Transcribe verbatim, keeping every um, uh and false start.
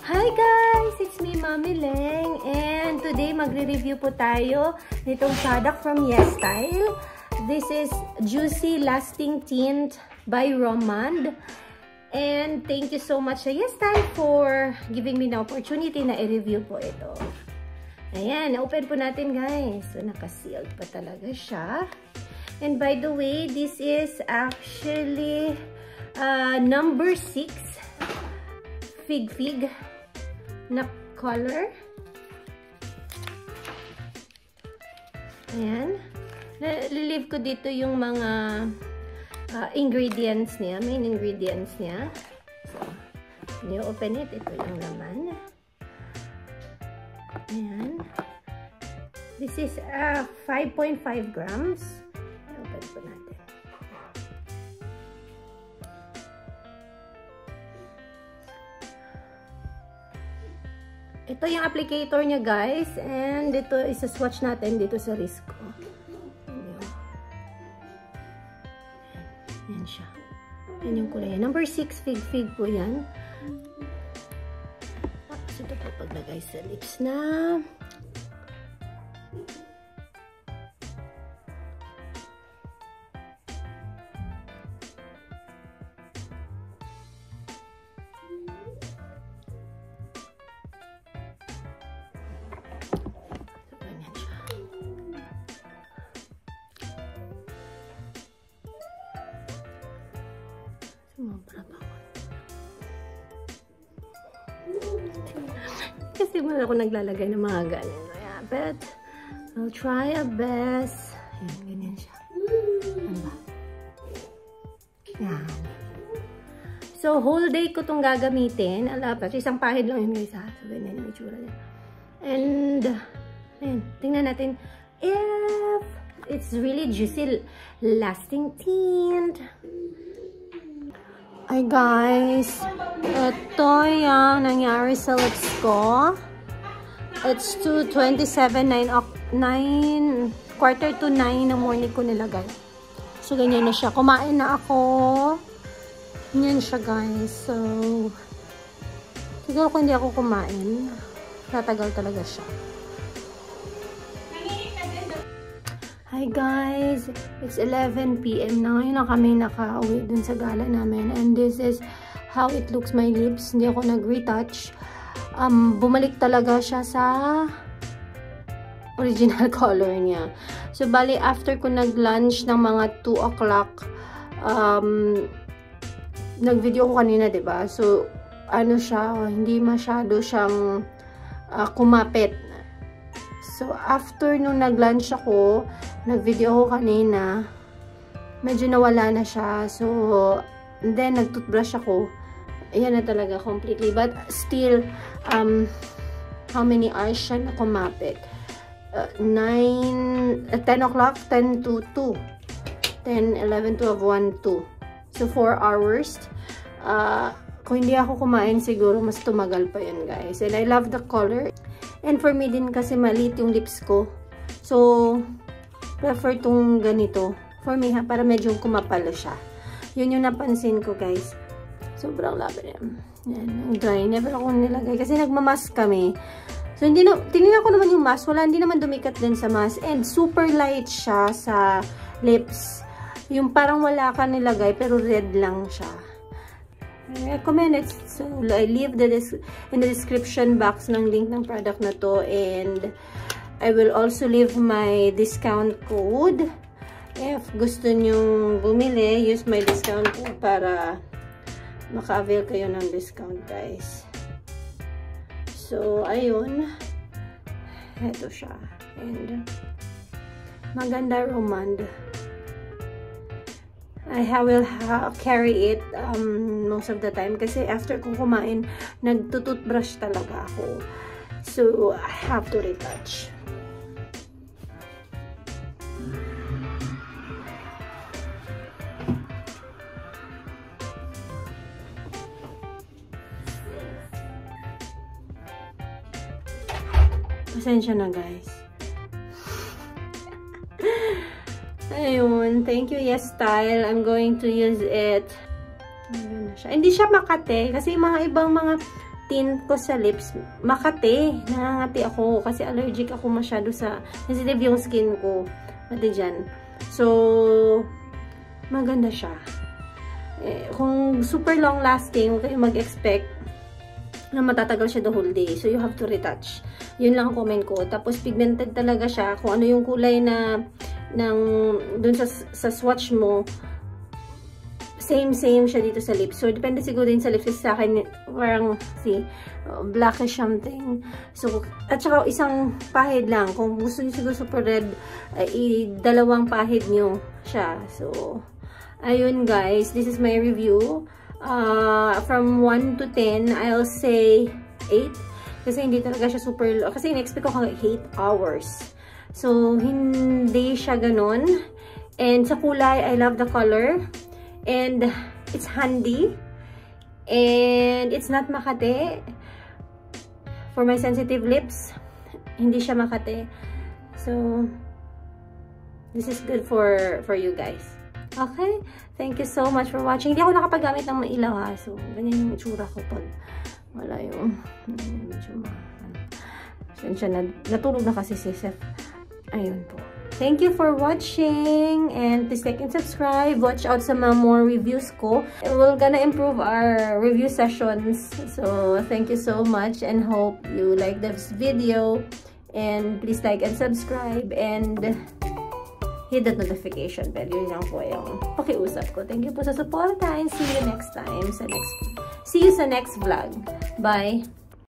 Hi guys! It's me, Mommy Leng, and today magre-review po tayo nitong product from YesStyle. This is Juicy Lasting Tint by Romand. And thank you so much sa YesStyle for giving me the opportunity na i-review po ito. Ayan, open po natin guys. So, naka-sealed pa talaga siya. And by the way, this is actually uh, number six Fig Fig na color. Ayan. Nalilive ko dito yung mga uh, ingredients niya. Main ingredients niya. So, when you open it, ito yung laman. Ayan. This is uh, five point five grams. Open po natin. Ito yung applicator niya guys, and ito isa-swatch natin dito sa wrist ko. Ayan siya. Ayan yung kulay. Number six Fig Fig po yan. Tapos ito po paglagay sa lips na. Kasi muna ako naglalagay ng mga ganyan. Yeah, but I'll try our best. Ayan, ganyan siya. Ano ba? Yan. So, whole day ko itong gagamitin. Alapat. Isang pahid lang yun guys ha. So, ganyan yung itsura niya. And, ayan. Tingnan natin if it's really juicy lasting tint. Hi guys, ito yung nangyari sa lips ko. It's two twenty-seven, nine, quarter to nine ng morning ko nilagay. So ganyan na siya. Kumain na ako. Ganyan siya guys. So, siguro kung hindi ako kumain, tatagal talaga siya. Hi guys, it's eleven p m na ngayon na kami naka-uwi dun sa gala namin, and this is how it looks my lips. Hindi ako nag-retouch. Um, bumalik talaga siya sa original color niya. So bali after ko nag-lunch ng mga two o'clock, um, nag-video ko kanina, diba? So ano siya, hindi masyado siyang uh, kumapit. So after nung nag-lunch ako, nag-video ko kanina, medyo nawala na siya. So, then, nag-toothbrush ako. Ayan na talaga, completely. But, still, um, how many hours siya na kumapit? Uh, nine, uh, ten o'clock, ten to two. ten, eleven, twelve, one, two. So, four hours. Uh, kung hindi ako kumain, siguro mas tumagal pa yun, guys. And I love the color. And for me din kasi maliit yung lips ko. So, prefer tong ganito. For me ha, para medyo kumapal siya. Yun yung napansin ko guys. Sobrang laban yan. Yan, ang dry. Never ako nilagay. Kasi nagmamask kami. So, hindi na, tinignan ko naman yung mask. Wala, hindi naman dumikat din sa mask. And super light siya sa lips. Yung parang wala ka nilagay, pero red lang siya. I recommend it. So, I leave the in the description box ng link ng product na to. And I will also leave my discount code. If gusto nyong bumili, use my discount code para maka-avail kayo ng discount, guys. So, ayun. Ito siya. And, maganda Romand. I will ha carry it um, most of the time. Kasi after kong kumain, nagtututbrush talaga ako. So, I have to retouch. Pasensya na guys. Ayun. Thank you YesStyle. I'm going to use it. Ayun na siya. Hindi siya makate. Kasi mga ibang mga tint ko sa lips, makate. Nangangati ako kasi allergic ako masyado sa, sensitive yung skin ko. Pati dyan. So, maganda siya. Eh, kung super long lasting, huwag kayong mag-expect na matatagal siya the whole day. So, you have to retouch. Yun lang ang comment ko. Tapos, pigmented talaga siya. Kung ano yung kulay na ng, dun sa, sa swatch mo, same, same siya dito sa lips. So, depende siguro din sa lips. Kasi sa akin, parang, see, uh, blackish something. So, at saka isang pahid lang. Kung gusto niyo siguro super red, uh, i-dalawang pahid niyo siya. So, ayun guys. This is my review. Uh, from one to ten, I'll say eight. Kasi hindi talaga siya super, kasi in-expect ko hanggang eight hours. So, hindi siya ganun. And sa kulay, I love the color. And it's handy. And it's not makate. For my sensitive lips, hindi siya makate. So, this is good for for you guys. Okay? Thank you so much for watching. Hindi ako nakapagamit ng mailaw ha. So, ganyan yung itsura ko pag wala yung medyo ma... Siya, natulog na kasi si Seth. Ayun po. Thank you for watching, and please like and subscribe. Watch out sa mga more reviews ko. We're gonna improve our review sessions. So, thank you so much and hope you like this video. And please like and subscribe and hit the notification bell. Yun lang po yung pakiusap ko. Thank you po sa support and see you next time sa next see you sa next vlog. Bye!